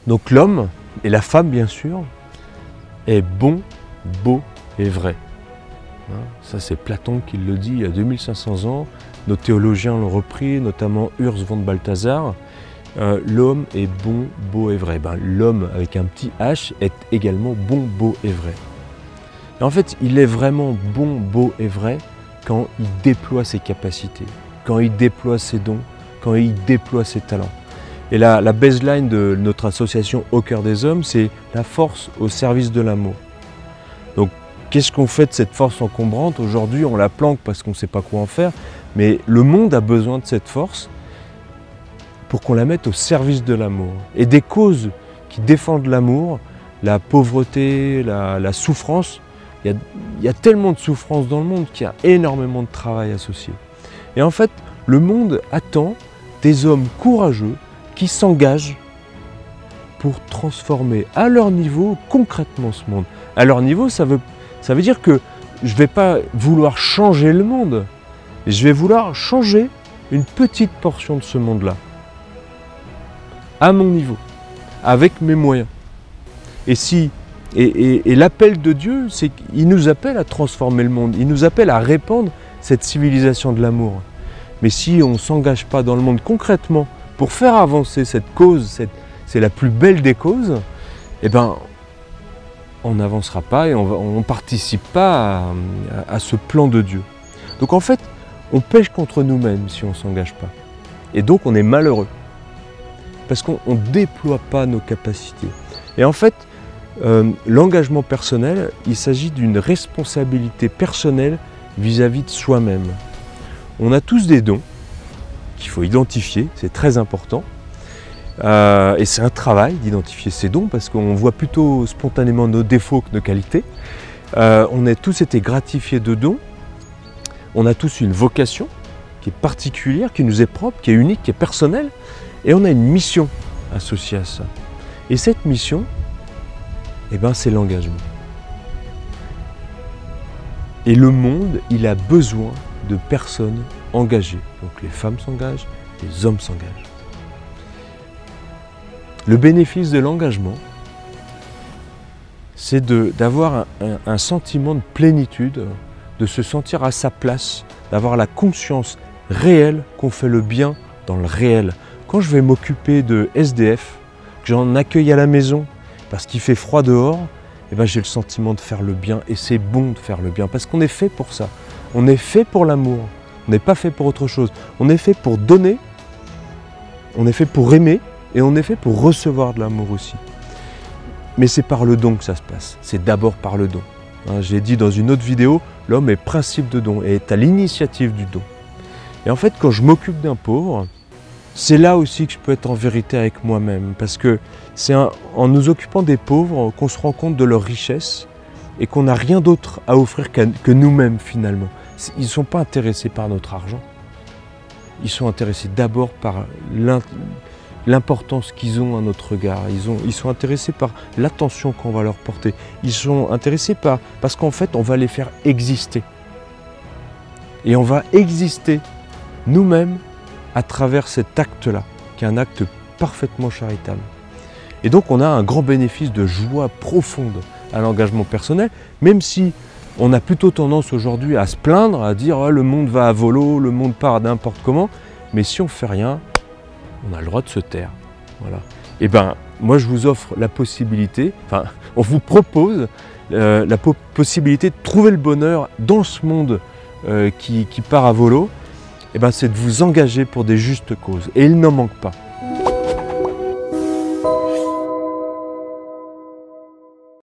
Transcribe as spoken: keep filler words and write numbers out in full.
Donc l'homme, et la femme bien sûr, est bon, beau et vrai. Ça c'est Platon qui le dit il y a deux mille cinq cents ans, nos théologiens l'ont repris, notamment Urs von Balthasar. Euh, l'homme est bon, beau et vrai. Ben, l'homme avec un petit H est également bon, beau et vrai. Et en fait, il est vraiment bon, beau et vrai quand il déploie ses capacités, quand il déploie ses dons, quand il déploie ses talents. Et la, la baseline de notre association Au cœur des hommes, c'est la force au service de l'amour. Donc, qu'est-ce qu'on fait de cette force encombrante? Aujourd'hui, on la planque parce qu'on ne sait pas quoi en faire, mais le monde a besoin de cette force pour qu'on la mette au service de l'amour. Et des causes qui défendent l'amour, la pauvreté, la, la souffrance, il y, a, il y a tellement de souffrance dans le monde qu'il y a énormément de travail associé. Et en fait, le monde attend des hommes courageux qui s'engagent pour transformer à leur niveau concrètement ce monde. À leur niveau, ça veut, ça veut dire que je ne vais pas vouloir changer le monde, mais je vais vouloir changer une petite portion de ce monde-là, à mon niveau, avec mes moyens. Et, si, et, et, et l'appel de Dieu, c'est qu'il nous appelle à transformer le monde, il nous appelle à répandre cette civilisation de l'amour. Mais si on ne s'engage pas dans le monde concrètement pour faire avancer cette cause, c'est la plus belle des causes, eh ben, on n'avancera pas et on ne participe pas à, à, à ce plan de Dieu. Donc en fait, on pêche contre nous-mêmes si on ne s'engage pas. Et donc on est malheureux. Parce qu'on ne déploie pas nos capacités. Et en fait, euh, l'engagement personnel, il s'agit d'une responsabilité personnelle vis-à-vis de soi-même. On a tous des dons qu'il faut identifier, c'est très important. Euh, et c'est un travail d'identifier ces dons parce qu'on voit plutôt spontanément nos défauts que nos qualités. Euh, on a tous été gratifiés de dons. On a tous une vocation qui est particulière, qui nous est propre, qui est unique, qui est personnelle. Et on a une mission associée à ça. Et cette mission, eh ben, c'est l'engagement. Et le monde, il a besoin de personnes engagées. Donc les femmes s'engagent, les hommes s'engagent. Le bénéfice de l'engagement, c'est d'avoir un, un, un sentiment de plénitude, de se sentir à sa place, d'avoir la conscience réelle qu'on fait le bien dans le réel. Quand je vais m'occuper de S D F, que j'en accueille à la maison parce qu'il fait froid dehors, eh ben, j'ai le sentiment de faire le bien et c'est bon de faire le bien parce qu'on est fait pour ça. On est fait pour l'amour, on n'est pas fait pour autre chose. On est fait pour donner, on est fait pour aimer et on est fait pour recevoir de l'amour aussi. Mais c'est par le don que ça se passe, c'est d'abord par le don. Hein, j'ai dit dans une autre vidéo, l'homme est principe de don et est à l'initiative du don. Et en fait, quand je m'occupe d'un pauvre, c'est là aussi que je peux être en vérité avec moi-même, parce que c'est en nous occupant des pauvres qu'on se rend compte de leur richesse et qu'on n'a rien d'autre à offrir que, que nous-mêmes finalement. Ils ne sont pas intéressés par notre argent, ils sont intéressés d'abord par l'importance qu'ils ont à notre regard, ils, ont, ils sont intéressés par l'attention qu'on va leur porter, ils sont intéressés par, parce qu'en fait on va les faire exister. Et on va exister nous-mêmes à travers cet acte-là, qui est un acte parfaitement charitable. Et donc on a un grand bénéfice de joie profonde à l'engagement personnel, même si on a plutôt tendance aujourd'hui à se plaindre, à dire oh, le monde va à volo, le monde part n'importe comment, mais si on ne fait rien, on a le droit de se taire. Voilà. Et bien, moi je vous offre la possibilité, enfin, on vous propose euh, la po possibilité de trouver le bonheur dans ce monde euh, qui, qui part à volo. Eh ben, c'est de vous engager pour des justes causes. Et il n'en manque pas.